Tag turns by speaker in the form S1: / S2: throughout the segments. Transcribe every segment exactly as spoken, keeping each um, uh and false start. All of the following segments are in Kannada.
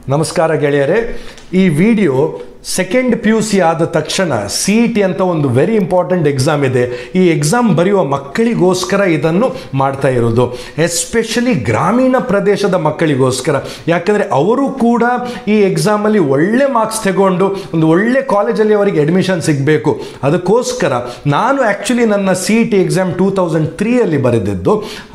S1: ನಮಸ್ಕಾರ ಗೆಳೆಯರೇ, ಈ video second P U C ಆದ ತಕ್ಷಣ ಸಿ ಇ ಟಿ ಅಂತ ಒಂದು ವೆರಿ ಇಂಪಾರ್ಟೆಂಟ್ ಎಕ್ಸಾಮ್ ಇದೆ. ಈ ಎಕ್ಸಾಮ್ ಬರೆಯುವ ಮಕ್ಕಳಿಗೋಸ್ಕರ ಇದನ್ನು ಮಾಡ್ತಾ ಇರೋದು, ಎಸ್ಪೆಷಲಿ ಗ್ರಾಮೀಣ ಪ್ರದೇಶದ ಮಕ್ಕಳಿಗೋಸ್ಕರ. ಯಾಕಂದರೆ ಅವರು ಕೂಡ ಈ ಎಕ್ಸಾಮಲ್ಲಿ ಒಳ್ಳೆ ಮಾರ್ಕ್ಸ್ ತಗೊಂಡು ಒಂದು ಒಳ್ಳೆ ಕಾಲೇಜಲ್ಲಿ ಅವರಿಗೆ ಅಡ್ಮಿಷನ್ ಸಿಗಬೇಕು. ಅದಕ್ಕೋಸ್ಕರ ನಾನು ಆ್ಯಕ್ಚುಲಿ ನನ್ನ C E T exam two thousand ತ್ರೀಯಲ್ಲಿ ಬರೆದಿದ್ದು.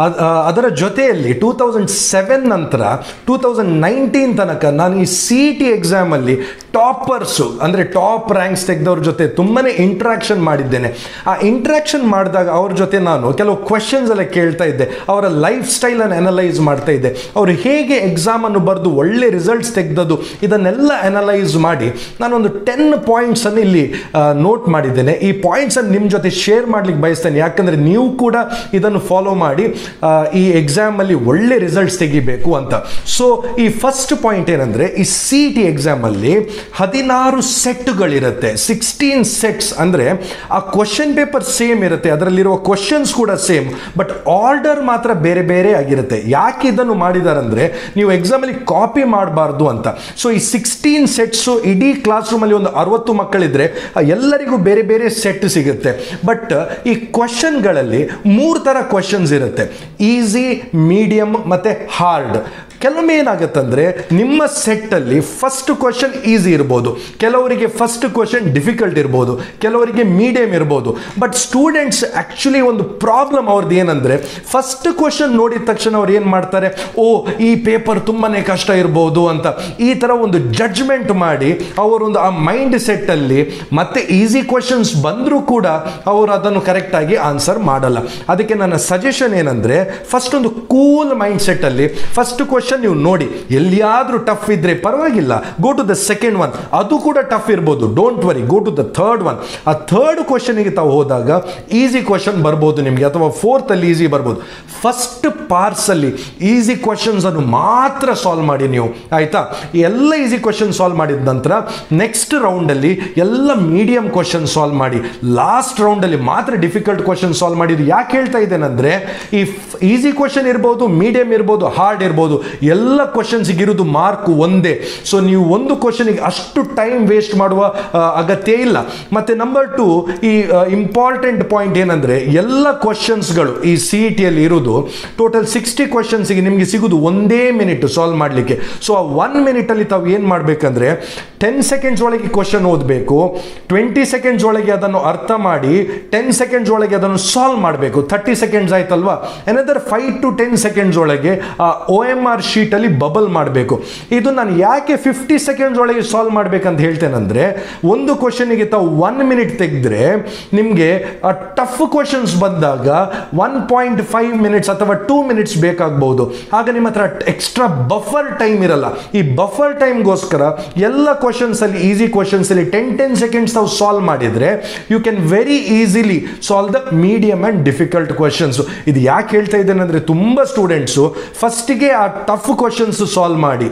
S1: ಅದರ ಜೊತೆಯಲ್ಲಿ ಟೂ ತೌಸಂಡ್ ಸೆವೆನ್ ನಂತರ ಟೂ ತೌಸಂಡ್ ನೈನ್ಟೀನ್ ತನಕ ನಾನು ಈ ಸಿ ಇ ಟಿ ಎಕ್ಸಾಮಲ್ಲಿ ಟಾಪರ್ಸು ಅಂದರೆ ಟಾಪ್ ರ್ಯಾಂಕ್ಸ್ ತೆಗೆದವ್ರ ಜೊತೆ ತುಂಬಾ ಇಂಟ್ರಾಕ್ಷನ್ ಮಾಡಿದ್ದೇನೆ. ಆ ಇಂಟ್ರಾಕ್ಷನ್ ಮಾಡಿದಾಗ ಅವ್ರ ಜೊತೆ ನಾನು ಕೆಲವು ಕ್ವೆಶನ್ಸ್ ಎಲ್ಲ ಕೇಳ್ತಾ ಇದ್ದೆ, ಅವರ ಲೈಫ್ ಸ್ಟೈಲನ್ನು ಅನಲೈಸ್ ಮಾಡ್ತಾ ಇದ್ದೆ, ಅವರು ಹೇಗೆ ಎಕ್ಸಾಮನ್ನು ಬರೆದು ಒಳ್ಳೆ ರಿಸಲ್ಟ್ಸ್ ತೆಗೆದದ್ದು ಇದನ್ನೆಲ್ಲ ಅನಲೈಸ್ ಮಾಡಿ ನಾನೊಂದು ಟೆನ್ ಪಾಯಿಂಟ್ಸನ್ನು ಇಲ್ಲಿ ನೋಟ್ ಮಾಡಿದ್ದೇನೆ. ಈ ಪಾಯಿಂಟ್ಸನ್ನು ನಿಮ್ಮ ಜೊತೆ ಶೇರ್ ಮಾಡ್ಲಿಕ್ಕೆ ಬಯಸ್ತೇನೆ, ಯಾಕಂದರೆ ನೀವು ಕೂಡ ಇದನ್ನು ಫಾಲೋ ಮಾಡಿ ಈ ಎಕ್ಸಾಮಲ್ಲಿ ಒಳ್ಳೆ ರಿಸಲ್ಟ್ಸ್ ತೆಗಿಬೇಕು ಅಂತ. ಸೊ ಈ ಫಸ್ಟ್ ಪಾಯಿಂಟ್ ಏನಂದರೆ, ಈ ಸಿ ಇ ಟಿ ಎಕ್ಸಾಮಲ್ಲಿ ಹದಿನಾರು ಸೆಟ್ಗಳಿರುತ್ತೆ, ಸಿಕ್ಸ್ಟೀನ್ ಸೆಟ್ಸ್. ಅಂದರೆ ಆ ಕ್ವಶನ್ ಪೇಪರ್ ಸೇಮ್ ಇರುತ್ತೆ, ಅದರಲ್ಲಿರುವ ಕ್ವಶನ್ಸ್ ಕೂಡ ಸೇಮ್, ಬಟ್ ಆರ್ಡರ್ ಮಾತ್ರ ಬೇರೆ ಬೇರೆ ಆಗಿರುತ್ತೆ. ಯಾಕೆ ಇದನ್ನು ಮಾಡಿದ್ದಾರೆ ಅಂದರೆ, ನೀವು ಎಕ್ಸಾಮಲ್ಲಿ ಕಾಪಿ ಮಾಡಬಾರ್ದು ಅಂತ. ಸೊ ಈ ಸಿಕ್ಸ್ಟೀನ್ ಸೆಟ್ಸು ಇಡೀ ಕ್ಲಾಸ್ ರೂಮಲ್ಲಿ ಒಂದು ಅರವತ್ತು ಮಕ್ಕಳಿದ್ರೆ ಎಲ್ಲರಿಗೂ ಬೇರೆ ಬೇರೆ ಸೆಟ್ ಸಿಗುತ್ತೆ. ಬಟ್ ಈ ಕ್ವಶನ್ಗಳಲ್ಲಿ ಮೂರು ಥರ ಕ್ವಶನ್ಸ್ ಇರುತ್ತೆ, ಈಸಿ, ಮೀಡಿಯಮ್ ಮತ್ತು ಹಾರ್ಡ್. ಕೆಲವೊಮ್ಮೆ ಏನಾಗುತ್ತಂದರೆ, ನಿಮ್ಮ ಸೆಟ್ಟಲ್ಲಿ ಫಸ್ಟ್ ಕ್ವಶನ್ ಈಸಿ ಇರ್ಬೋದು, ಕೆಲವರಿಗೆ ಫಸ್ಟ್ ಕ್ವಶನ್ ಡಿಫಿಕಲ್ಟ್ ಇರ್ಬೋದು, ಕೆಲವರಿಗೆ ಮೀಡಿಯಮ್ ಇರ್ಬೋದು. ಬಟ್ ಸ್ಟೂಡೆಂಟ್ಸ್ ಆ್ಯಕ್ಚುಲಿ ಒಂದು ಪ್ರಾಬ್ಲಮ್ ಅವ್ರದ್ದು ಏನಂದರೆ, ಫಸ್ಟ್ ಕ್ವಶನ್ ನೋಡಿದ ತಕ್ಷಣ ಅವ್ರು ಏನು ಮಾಡ್ತಾರೆ, ಓ ಈ ಪೇಪರ್ ತುಂಬಾ ಕಷ್ಟ ಇರ್ಬೋದು ಅಂತ ಈ ಥರ ಒಂದು ಜಡ್ಜ್ಮೆಂಟ್ ಮಾಡಿ ಅವರೊಂದು ಆ ಮೈಂಡ್ ಸೆಟ್ಟಲ್ಲಿ ಮತ್ತೆ ಈಸಿ ಕ್ವಶನ್ಸ್ ಬಂದರೂ ಕೂಡ ಅವರು ಅದನ್ನು ಕರೆಕ್ಟಾಗಿ ಆನ್ಸರ್ ಮಾಡಲ್ಲ. ಅದಕ್ಕೆ ನನ್ನ ಸಜೆಷನ್ ಏನಂದರೆ, ಫಸ್ಟ್ ಒಂದು ಕೂಲ್ ಮೈಂಡ್ ಸೆಟ್ಟಲ್ಲಿ ಫಸ್ಟ್ ಕ್ವಶನ್ ನೀವು ನೋಡಿ, ಎಲ್ಲಿಯಾದ್ರೂ ಟಫ್ ಇದ್ರೆ ಪರವಾಗಿಲ್ಲ, go to the second one, ಅದು ಕೂಡ ಟಫ್ ಇರ್ಬೋದು, don't worry, go to the third one. ಆ ಥರ್ಡ್ ಕ್ವಶನ್ಗೆ ತಾವು ಹೋದಾಗ ಈಸಿ ಕ್ವಶನ್ ಬರ್ಬೋದು ನಿಮಗೆ, ಅಥವಾ ಫೋರ್ತ್ ಅಲ್ಲಿ ಈಸಿ ಬರ್ಬೋದು. ಫಸ್ಟ್ ಪಾರ್ಟ್ಸ್ ಅಲ್ಲಿ ಈಸಿ ಕ್ವಶನ್ಸ್ ಅನ್ನು ಮಾತ್ರ ಸಾಲ್ವ್ ಮಾಡಿ ನೀವು, ಆಯ್ತಾ? ಎಲ್ಲ ಈಸಿ ಕ್ವಶನ್ ಸಾಲ್ವ್ ಮಾಡಿದ ನಂತರ ನೆಕ್ಸ್ಟ್ ರೌಂಡ್ ಅಲ್ಲಿ ಎಲ್ಲ ಮೀಡಿಯಂ ಕ್ವಶನ್ ಸಾಲ್ವ್ ಮಾಡಿ, ಲಾಸ್ಟ್ ರೌಂಡ್ ಅಲ್ಲಿ ಮಾತ್ರ ಡಿಫಿಕಲ್ಟ್ ಕ್ವಶನ್ ಸಾಲ್ವ್ ಮಾಡಿದ್ದು. ಯಾಕೆ ಹೇಳ್ತಾ ಇದ್ದೇನೆಂದ್ರೆ, ಈ ಈಸಿ ಕ್ವಶನ್ ಇರ್ಬೋದು, ಮೀಡಿಯಂ ಇರ್ಬೋದು, ಹಾರ್ಡ್ ಇರ್ಬೋದು, ಎಲ್ಲ ಕ್ವಶನ್ಸ್ಗೆ ಇರೋದು ಮಾರ್ಕ್ ಒಂದೇ. ಸೊ ನೀವು ಒಂದು ಕ್ವಶನ್ಗೆ ಅಷ್ಟು ಟೈಮ್ ವೇಸ್ಟ್ ಮಾಡುವ ಅಗತ್ಯ ಇಲ್ಲ. ಮತ್ತೆ ನಂಬರ್ ಟು, ಈ ಇಂಪಾರ್ಟೆಂಟ್ ಪಾಯಿಂಟ್ ಏನಂದ್ರೆ, ಎಲ್ಲ ಕ್ವಶನ್ಸ್ಗಳು ಈ ಸಿ ಇ ಟಿಯಲ್ಲಿ ಇರೋದು ಟೋಟಲ್ ಸಿಕ್ಸ್ಟಿ ಕ್ವಶನ್ಸ್ಗೆ ನಿಮಗೆ ಸಿಗೋದು ಒಂದೇ ಮಿನಿಟ್ ಸಾಲ್ವ್ ಮಾಡಲಿಕ್ಕೆ. ಸೊ ಆ ಒನ್ ಮಿನಿಟ್ ಅಲ್ಲಿ ತಾವು ಏನು ಮಾಡಬೇಕಂದ್ರೆ, ಟೆನ್ ಸೆಕೆಂಡ್ಸ್ ಒಳಗೆ ಕ್ವಶನ್ ಓದಬೇಕು, ಟ್ವೆಂಟಿ ಸೆಕೆಂಡ್ಸ್ ಒಳಗೆ ಅದನ್ನು ಅರ್ಥ ಮಾಡಿ ಟೆನ್ ಸೆಕೆಂಡ್ಸ್ ಒಳಗೆ ಅದನ್ನು ಸಾಲ್ವ್ ಮಾಡಬೇಕು. ಥರ್ಟಿ ಸೆಕೆಂಡ್ಸ್ ಆಯ್ತಲ್ವಾ, another five to ten seconds ಒಳಗೆ ಆ ಒ ಎಮ್ ಆರ್ ಶೀಟ್ ಅಲ್ಲಿ ಬಬಲ್ ಮಾಡಬೇಕು. ಇದು ನಾನು ಯಾಕೆ ಫಿಫ್ಟಿ ಸೆಕೆಂಡ್ಸ್ ಒಳಗೆ ಸಾಲ್ವ್ ಮಾಡ್ಬೇಕಂತ ಹೇಳ್ತೇನೆಂದ್ರೆ, ಒಂದು ಕ್ವಶನ್ಗೆ ತಾವು ಒನ್ ಮಿನಿಟ್ ತೆಗೆದ್ರೆ ನಿಮಗೆ ಆ ಟಫ್ ಕ್ವಶನ್ಸ್ ಬಂದಾಗ ಒನ್ ಪಾಯಿಂಟ್ ಫೈವ್ ಮಿನಿಟ್ಸ್ ಅಥವಾ ಟೂ ಮಿನಿಟ್ಸ್ ಬೇಕಾಗಬಹುದು. ಆಗ ನಿಮ್ಮ ಹತ್ರ ಎಕ್ಸ್ಟ್ರಾ ಬಫರ್ ಟೈಮ್ ಇರಲ್ಲ. ಈ ಬಫರ್ ಟೈಮ್ಗೋಸ್ಕರ ಎಲ್ಲ ಕ್ವಶನ್ಸ್ ಅಲ್ಲಿ ಈಸಿ ಕ್ವಶನ್ಸ್ ಅಲ್ಲಿ ಟೆನ್ ಟೆನ್ ಸೆಕೆಂಡ್ಸ್ ತಾವು ಸಾಲ್ವ್ ಮಾಡಿದ್ರೆ you can very easily solve the medium and difficult questions. ಇದು ಯಾಕೆ ಹೇಳ್ತಾ ಇದ್ದೇನೆ ಅಂದ್ರೆ, ತುಂಬಾ ಸ್ಟೂಡೆಂಟ್ಸು ಫಸ್ಟಿಗೆ ಆ ಟಫ್ ಕ್ವಶನ್ಸ್ ಸಾಲ್ವ್ ಮಾಡಿ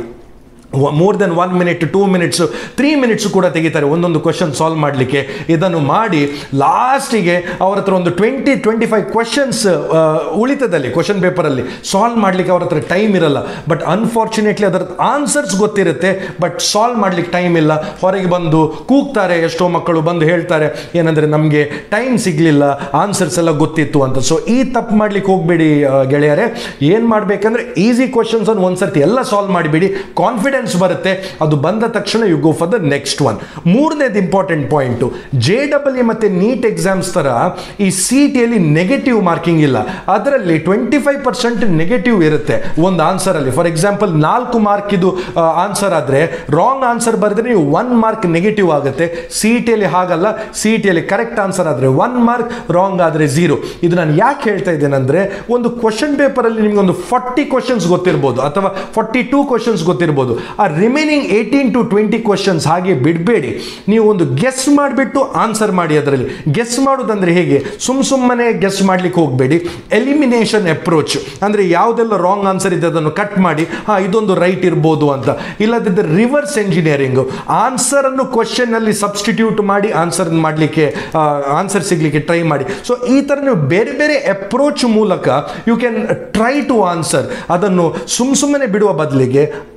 S1: more than one minute, two minutes, three minutes ಕೂಡ ತೆಗಿತಾರೆ ಒಂದೊಂದು ಕ್ವಶನ್ ಸಾಲ್ವ್ ಮಾಡಲಿಕ್ಕೆ. ಇದನ್ನು ಮಾಡಿ ಲಾಸ್ಟಿಗೆ ಅವ್ರ ಹತ್ರ ಒಂದು ಟ್ವೆಂಟಿ ಟ್ವೆಂಟಿ ಫೈವ್ ಕ್ವಶನ್ಸ್ ಉಳಿತದಲ್ಲಿ ಕ್ವಶನ್ ಪೇಪರಲ್ಲಿ ಸಾಲ್ವ್ ಮಾಡಲಿಕ್ಕೆ ಅವ್ರ ಹತ್ರ ಟೈಮ್ ಇರಲ್ಲ. ಬಟ್ ಅನ್ಫಾರ್ಚುನೇಟ್ಲಿ ಅದರ ಆನ್ಸರ್ಸ್ ಗೊತ್ತಿರುತ್ತೆ, ಬಟ್ ಸಾಲ್ವ್ ಮಾಡಲಿಕ್ಕೆ ಟೈಮ್ ಇಲ್ಲ. ಹೊರಗೆ ಬಂದು ಕೂಗ್ತಾರೆ, ಎಷ್ಟೋ ಮಕ್ಕಳು ಬಂದು ಹೇಳ್ತಾರೆ ಏನಂದರೆ, ನಮಗೆ ಟೈಮ್ ಸಿಗಲಿಲ್ಲ, ಆನ್ಸರ್ಸ್ ಎಲ್ಲ ಗೊತ್ತಿತ್ತು ಅಂತ. ಸೊ ಈ ತಪ್ಪು ಮಾಡ್ಲಿಕ್ಕೆ ಹೋಗಬೇಡಿ ಗೆಳೆಯರೇ. ಏನು ಮಾಡಬೇಕಂದ್ರೆ, ಈಸಿ ಕ್ವಶನ್ಸ್ ಅನ್ನು ಒಂದ್ಸರ್ತಿ ಎಲ್ಲ ಸಾಲ್ವ್ ಮಾಡಿಬಿಡಿ, ಕಾನ್ಫಿಡೆನ್ಸ್ ಬರುತ್ತೆ. ಅದು ಬಂದ ತಕ್ಷಣ you go for the next one. ಮೂರನೇದು important point, J double E ಮತ್ತೆ ನೀಟ್ ಎಕ್ಸಾಮ್ಸ್ ತರ ಈ ಸಿ ಇ ಟಿಯಲ್ಲಿ ನೆಗೆಟಿವ್ ಮಾರ್ಕಿಂಗ್ ಇಲ್ಲ. ಅದರಲ್ಲಿ ಟ್ವೆಂಟಿ ಫೈವ್ ಪರ್ಸೆಂಟ್ ನೆಗೆಟಿವ್ ಇರುತ್ತೆ ಒಂದು ಆನ್ಸರ್ ಅಲ್ಲಿ. ಫಾರ್ ಎಕ್ಸಾಂಪಲ್, ನಾಲ್ಕು ಮಾರ್ಕ್ ಇದು ಆನ್ಸರ್ ಆದ್ರೆ ರಾಂಗ್ ಆನ್ಸರ್ ಬರೆದ್ರೆ ನೀವು ಒನ್ ಮಾರ್ಕ್ ನೆಗೆಟಿವ್ ಆಗುತ್ತೆ. ಸಿ ಇ ಟಿಯಲ್ಲಿ ಹಾಗಲ್ಲ, ಸಿ ಇ ಟಿಯಲ್ಲಿ ಕರೆಕ್ಟ್ ಆನ್ಸರ್ ಆದ್ರೆ ಒನ್ ಮಾರ್ಕ್, ರಾಂಗ್ ಆದ್ರೆ ಝೀರೋ. ಇದು ನಾನು ಯಾಕೆ ಹೇಳ್ತಾ ಇದ್ದೇನೆ ಅಂದ್ರೆ, ಒಂದು ಕ್ವಶನ್ ಪೇಪರ್ ಅಲ್ಲಿ ನಿಮ್ಗೆ ಒಂದು ಫಾರ್ಟಿ ಕ್ವಶನ್ಸ್ ಗೊತ್ತಿರ್ಬೋದು ಅಥವಾ ಫಾರ್ಟಿ ಟೂ ಕ್ವಶನ್ಸ್ ಗೊತ್ತಿರ್ಬೋದು. ಆ remaining eighteen to twenty questions ಹಾಗೆ ಬಿಡಬೇಡಿ. ನೀವು ಒಂದು ಗೆಸ್ ಮಾಡಿಬಿಟ್ಟು ಆನ್ಸರ್ ಮಾಡಿ. ಅದರಲ್ಲಿ ಗೆಸ್ ಮಾಡೋದಂದ್ರೆ ಹೇಗೆ, ಸುಮ್ ಸುಮ್ಮನೆ ಗೆಸ್ ಮಾಡ್ಲಿಕ್ಕೆ ಹೋಗಬೇಡಿ. ಎಲಿಮಿನೇಷನ್ ಅಪ್ರೋಚ್ ಅಂದರೆ, ಯಾವುದೆಲ್ಲ ರಾಂಗ್ ಆನ್ಸರ್ ಇದೆ ಅದನ್ನು ಕಟ್ ಮಾಡಿ, ಹಾ ಇದೊಂದು ರೈಟ್ ಇರ್ಬೋದು ಅಂತ. ಇಲ್ಲದಿದ್ದರೆ ರಿವರ್ಸ್ ಎಂಜಿನಿಯರಿಂಗ್, ಆನ್ಸರ್ ಅನ್ನು ಕ್ವಶನ್ ಅಲ್ಲಿ ಸಬ್ಸ್ಟಿಟ್ಯೂಟ್ ಮಾಡಿ ಆನ್ಸರ್ ಮಾಡಲಿಕ್ಕೆ ಆನ್ಸರ್ ಸಿಗ್ಲಿಕ್ಕೆ ಟ್ರೈ ಮಾಡಿ. ಸೊ ಈ ಥರ ನೀವು ಬೇರೆ ಬೇರೆ ಅಪ್ರೋಚ್ ಮೂಲಕ you can try to answer. ಅದನ್ನು ಸುಮ್ ಸುಮ್ಮನೆ ಬಿಡುವ ಬದಲಿಗೆ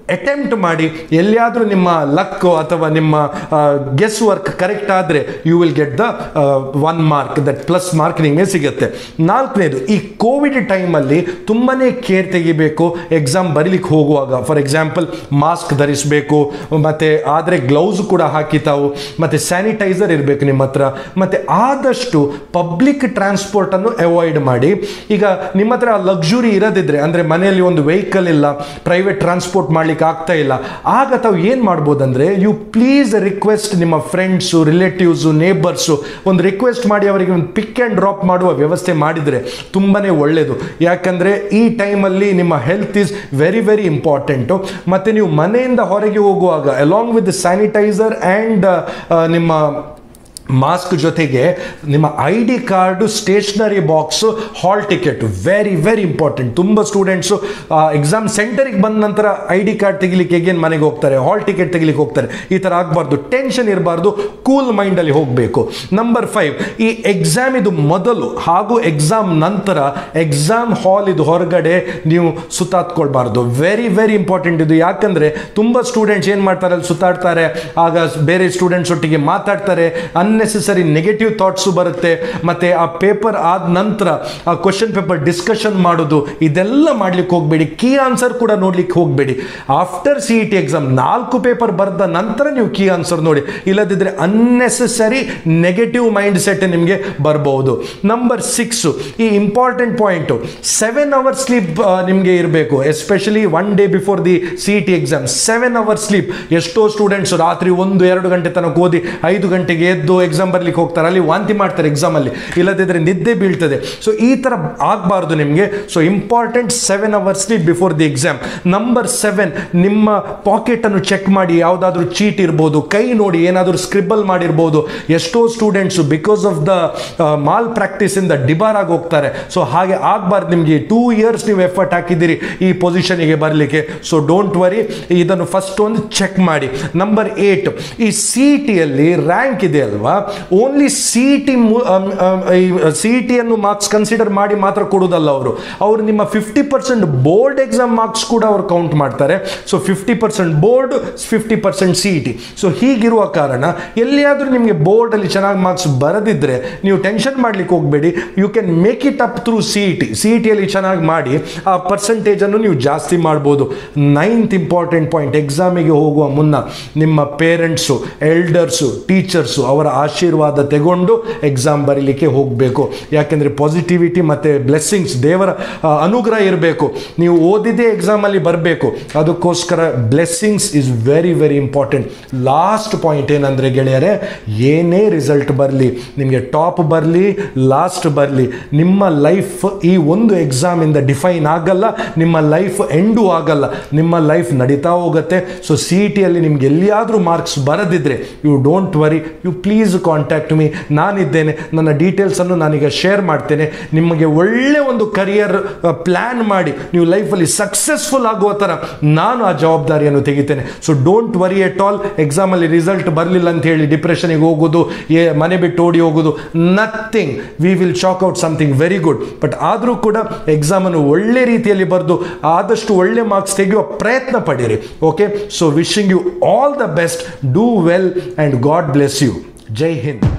S1: ಅಟೆಂಪ್ಟ್ ಮಾಡಿ, ಎಲ್ಲಿಯಾದರೂ ನಿಮ್ಮ ಲಕ್ ಅಥವಾ ನಿಮ್ಮ ಗೆಸ್ ವರ್ಕ್ ಕರೆಕ್ಟ್ ಆದರೆ you will get the one mark, that plus mark ನಿಮಗೆ ಸಿಗುತ್ತೆ. ನಾಲ್ಕನೇದು, ಈ ಕೋವಿಡ್ ಟೈಮಲ್ಲಿ ತುಂಬಾನೇ ಕೇರ್ ತೆಗಿಬೇಕು ಎಕ್ಸಾಮ್ ಬರೀಲಿಕ್ಕೆ ಹೋಗುವಾಗ. ಫಾರ್ ಎಕ್ಸಾಂಪಲ್ ಮಾಸ್ಕ್ ಧರಿಸಬೇಕು, ಮತ್ತೆ ಆದರೆ ಗ್ಲೌಸ್ ಕೂಡ ಹಾಕಿ ತಾವು, ಮತ್ತೆ ಸ್ಯಾನಿಟೈಸರ್ ಇರಬೇಕು ನಿಮ್ಮ ಹತ್ರ, ಮತ್ತೆ ಆದಷ್ಟು ಪಬ್ಲಿಕ್ ಟ್ರಾನ್ಸ್ಪೋರ್ಟ್ ಅನ್ನು ಅವಾಯ್ಡ್ ಮಾಡಿ. ಈಗ ನಿಮ್ಮ ಹತ್ರ ಲಕ್ಸುರಿ ಇರೋದಿದ್ರೆ, ಅಂದ್ರೆ ಮನೆಯಲ್ಲಿ ಒಂದು ವೆಹಿಕಲ್ ಇಲ್ಲ, ಪ್ರೈವೇಟ್ ಟ್ರಾನ್ಸ್ಪೋರ್ಟ್ ಮಾಡ್ಲಿಕ್ಕೆ ಆಗ್ತಾ ಇಲ್ಲ, ಆಗ ತಾವು ಏನ್ ಮಾಡ್ಬೋದಂದ್ರೆ ಯು ಪ್ಲೀಸ್ ರಿಕ್ವೆಸ್ಟ್ ನಿಮ್ಮ ಫ್ರೆಂಡ್ಸು, ರಿಲೇಟಿವ್ಸು, ನೇಬರ್ಸು ಒಂದು ರಿಕ್ವೆಸ್ಟ್ ಮಾಡಿ ಅವರಿಗೆ ಒಂದು ಪಿಕ್ ಆ್ಯಂಡ್ ಡ್ರಾಪ್ ಮಾಡುವ ವ್ಯವಸ್ಥೆ ಮಾಡಿದರೆ ತುಂಬಾನೇ ಒಳ್ಳೆಯದು. ಯಾಕಂದರೆ ಈ ಟೈಮಲ್ಲಿ ನಿಮ್ಮ health is very very important. ಮತ್ತು ನೀವು ಮನೆಯಿಂದ ಹೊರಗೆ ಹೋಗುವಾಗ ಅಲಾಂಗ್ ವಿತ್ ಸ್ಯಾನಿಟೈಸರ್ ಆ್ಯಂಡ್ ನಿಮ್ಮ ಮಾಸ್ಕ್ ಜೊತೆಗೆ ನಿಮ್ಮ I D card, stationery box, hall ticket very very important. ತುಂಬ ಸ್ಟೂಡೆಂಟ್ಸು ಎಕ್ಸಾಮ್ ಸೆಂಟರಿಗೆ ಬಂದ ನಂತರ ಐ ಡಿ ಕಾರ್ಡ್ ತೆಗಿಲಿಕ್ಕೆ ಹೇಗೇನು ಮನೆಗೆ ಹೋಗ್ತಾರೆ, ಹಾಲ್ ಟಿಕೆಟ್ ತೆಗಿಲಿಕ್ಕೆ ಹೋಗ್ತಾರೆ. ಈ ಥರ ಆಗಬಾರ್ದು, ಟೆನ್ಷನ್ ಇರಬಾರ್ದು, ಕೂಲ್ ಮೈಂಡಲ್ಲಿ ಹೋಗಬೇಕು. ನಂಬರ್ ಫೈವ್, ಈ ಎಕ್ಸಾಮ್ ಇದು ಮೊದಲು ಹಾಗೂ ಎಕ್ಸಾಮ್ ನಂತರ ಎಕ್ಸಾಮ್ ಹಾಲ್ ಇದು ಹೊರಗಡೆ ನೀವು ಸುತ್ತಾತ್ಕೊಳ್ಬಾರ್ದು. ವೆರಿ ವೆರಿ ಇಂಪಾರ್ಟೆಂಟ್ ಇದು. ಯಾಕಂದರೆ ತುಂಬ ಸ್ಟೂಡೆಂಟ್ಸ್ ಏನು ಮಾಡ್ತಾರೆ, ಅಲ್ಲಿ ಸುತ್ತಾಡ್ತಾರೆ, ಆಗ ಬೇರೆ ಸ್ಟೂಡೆಂಟ್ಸ್ ಒಟ್ಟಿಗೆ ಮಾತಾಡ್ತಾರೆ, ಅನ್ನೆಸೆಸರಿ ನೆಗೆಟಿವ್ ಥಾಟ್ಸು ಬರುತ್ತೆ. ಮತ್ತೆ ಆ ಪೇಪರ್ ಆದ ನಂತರ ಆ ಕ್ವಶನ್ ಪೇಪರ್ ಡಿಸ್ಕಷನ್ ಮಾಡೋದು, ಇದೆಲ್ಲ ಮಾಡ್ಲಿಕ್ಕೆ ಹೋಗಬೇಡಿ. ಕೀ ಆನ್ಸರ್ ಕೂಡ ನೋಡ್ಲಿಕ್ಕೆ ಹೋಗಬೇಡಿ. After C E T exam ನಾಲ್ಕು ಪೇಪರ್ ಬರೆದ ನಂತರ ನೀವು ಕೀ ಆನ್ಸರ್ ನೋಡಿ, ಇಲ್ಲದಿದ್ದರೆ ಅನ್ನೆಸೆಸರಿ ನೆಗೆಟಿವ್ ಮೈಂಡ್ ಸೆಟ್ ನಿಮಗೆ ಬರಬಹುದು. ನಂಬರ್ ಸಿಕ್ಸು, ಈ important point, seven hours sleep ನಿಮಗೆ ಇರಬೇಕು. Especially one day before the C E T exam seven hours sleep. ಎಷ್ಟೋ ಸ್ಟೂಡೆಂಟ್ಸ್ ರಾತ್ರಿ ಒಂದು ಎರಡು ಗಂಟೆ ತನಕ ಓದಿ ಐದು ಗಂಟೆಗೆ ಎದ್ದು ಎಕ್ಸಾಮ್ ಬರ್ಲಿಕ್ಕೆ ಹೋಗ್ತಾರೆ, ಅಲ್ಲಿ ವಾಂತಿ ಮಾಡ್ತಾರೆ ಎಕ್ಸಾಮಲ್ಲಿ, ಇಲ್ಲದಿದ್ದರೆ ನಿದ್ದೆ ಬೀಳ್ತದೆ. ಸೊ ಈ ಥರ ಆಗಬಾರ್ದು ನಿಮಗೆ. So important seven hours sleep before the exam. Number seven, ನಿಮ್ಮ ಪಾಕೆಟನ್ನು ಚೆಕ್ ಮಾಡಿ, ಯಾವುದಾದ್ರೂ ಚೀಟ್ ಇರ್ಬೋದು, ಕೈ ನೋಡಿ ಏನಾದರೂ ಸ್ಕ್ರಿಬಲ್ ಮಾಡಿರ್ಬೋದು. ಎಷ್ಟೋ ಸ್ಟೂಡೆಂಟ್ಸು ಬಿಕಾಸ್ ಆಫ್ ದ ಮಾಲ್ ಪ್ರಾಕ್ಟೀಸಿಂದ ಡಿಬಾರ್ ಆಗಿ ಹೋಗ್ತಾರೆ. ಸೊ ಹಾಗೆ ಆಗಬಾರ್ದು. ನಿಮಗೆ ಟೂ ಇಯರ್ಸ್ ನೀವು ಎಫರ್ಟ್ ಹಾಕಿದ್ದೀರಿ ಈ ಪೊಸಿಷನಿಗೆ ಬರಲಿಕ್ಕೆ. ಸೊ ಡೋಂಟ್ ವರಿ, ಇದನ್ನು ಫಸ್ಟ್ ಒಂದು ಚೆಕ್ ಮಾಡಿ. ನಂಬರ್ ಏಟ್, ಈ ಸಿ ಇ ಟಿಯಲ್ಲಿ ರ್ಯಾಂಕ್ ಇದೆ ಅಲ್ವಾ, only C E T C E ಟಿಯನ್ನು ಮಾರ್ಕ್ಸ್ ಕನ್ಸಿಡರ್ ಮಾಡಿ ಮಾತ್ರ ಕೊಡೋದಲ್ಲ ಅವರು ಅವರು ನಿಮ್ಮ fifty percent board exam marks ಕೂಡ ಅವರು ಕೌಂಟ್ ಮಾಡ್ತಾರೆ. So fifty percent board, fifty percent C E T. So ಹೀಗಿರುವ ಕಾರಣ ಎಲ್ಲಿಯಾದರೂ ನಿಮಗೆ ಬೋರ್ಡಲ್ಲಿ ಚೆನ್ನಾಗಿ ಮಾರ್ಕ್ಸ್ ಬರದಿದ್ದರೆ ನೀವು ಟೆನ್ಷನ್ ಮಾಡ್ಲಿಕ್ಕೆ ಹೋಗಬೇಡಿ. You can make it up through C E T. C E ಟಿಯಲ್ಲಿ ಚೆನ್ನಾಗಿ ಮಾಡಿ ಆ ಪರ್ಸೆಂಟೇಜನ್ನು ನೀವು ಜಾಸ್ತಿ ಮಾಡ್ಬೋದು. ನೈನ್ತ್ ಇಂಪಾರ್ಟೆಂಟ್ ಪಾಯಿಂಟ್, ಎಕ್ಸಾಮಿಗೆ ಹೋಗುವ ಮುನ್ನ ನಿಮ್ಮ ಪೇರೆಂಟ್ಸು, ಎಲ್ಡರ್ಸು, ಟೀಚರ್ಸು ಅವರ ಆಶೀರ್ವಾದ ತಗೊಂಡು ಎಕ್ಸಾಮ್ ಬರೀಲಿಕ್ಕೆ ಹೋಗಬೇಕು. ಯಾಕೆಂದರೆ ಪಾಸಿಟಿವಿಟಿ ಮತ್ತು ಬ್ಲೆಸ್ಸಿಂಗ್ಸ್, ದೇವರ ಅನುಗ್ರಹ ಇರಬೇಕು. ನೀವು ಓದಿದೇ ಎಕ್ಸಾಮಲ್ಲಿ ಬರಬೇಕು. ಅದಕ್ಕೋಸ್ಕರ blessings is very very important. Last point ಏನಂದರೆ ಗೆಳೆಯರೆ, ಏನೇ ರಿಸಲ್ಟ್ ಬರಲಿ, ನಿಮಗೆ ಟಾಪ್ ಬರಲಿ, ಲಾಸ್ಟ್ ಬರಲಿ, ನಿಮ್ಮ ಲೈಫ್ ಈ ಒಂದು ಎಕ್ಸಾಮಿಂದ ಡಿಫೈನ್ ಆಗಲ್ಲ, ನಿಮ್ಮ ಲೈಫ್ ಎಂಡು ಆಗಲ್ಲ, ನಿಮ್ಮ ಲೈಫ್ ನಡೀತಾ ಹೋಗುತ್ತೆ. ಸೊ ಸಿ ಇ ಟಿಯಲ್ಲಿ ನಿಮ್ಗೆ ಎಲ್ಲಿಯಾದರೂ ಮಾರ್ಕ್ಸ್ ಬರದಿದ್ದರೆ you don't worry, you please contact me. ನಾನಿದ್ದೇನೆ, ನನ್ನ ಡೀಟೇಲ್ಸನ್ನು ನಾನೀಗ ಶೇರ್ ಮಾಡ್ತೇನೆ. ನಿಮಗೆ ಒಳ್ಳೆ ಒಂದು ಕರಿಯರ್ ಪ್ಲ್ಯಾನ್ ಮಾಡಿ ನೀವು ಲೈಫಲ್ಲಿ ಸಕ್ಸಸ್ಫುಲ್ ಆಗುವ ಥರ ನಾನು ಆ ಜವಾಬ್ದಾರಿಯನ್ನು ತೆಗಿತೇನೆ. So don't worry at all. ಎಕ್ಸಾಮಲ್ಲಿ ರಿಸಲ್ಟ್ ಬರಲಿಲ್ಲ ಅಂತ ಹೇಳಿ ಡಿಪ್ರೆಷನಿಗೆ ಹೋಗೋದು, ಏ ಮನೆ ಬಿಟ್ಟು ಓಡಿ ಹೋಗೋದು, nothing. We will chalk out something very good. But ಆದರೂ ಕೂಡ ಎಕ್ಸಾಮನ್ನು ಒಳ್ಳೆ ರೀತಿಯಲ್ಲಿ ಬರೆದು ಆದಷ್ಟು ಒಳ್ಳೆ ಮಾರ್ಕ್ಸ್ ತೆಗೆಯುವ ಪ್ರಯತ್ನ ಪಡಿರಿ. Okay, so wishing you all the best. Do well and God bless you. ಜೈ ಹಿಂದ್.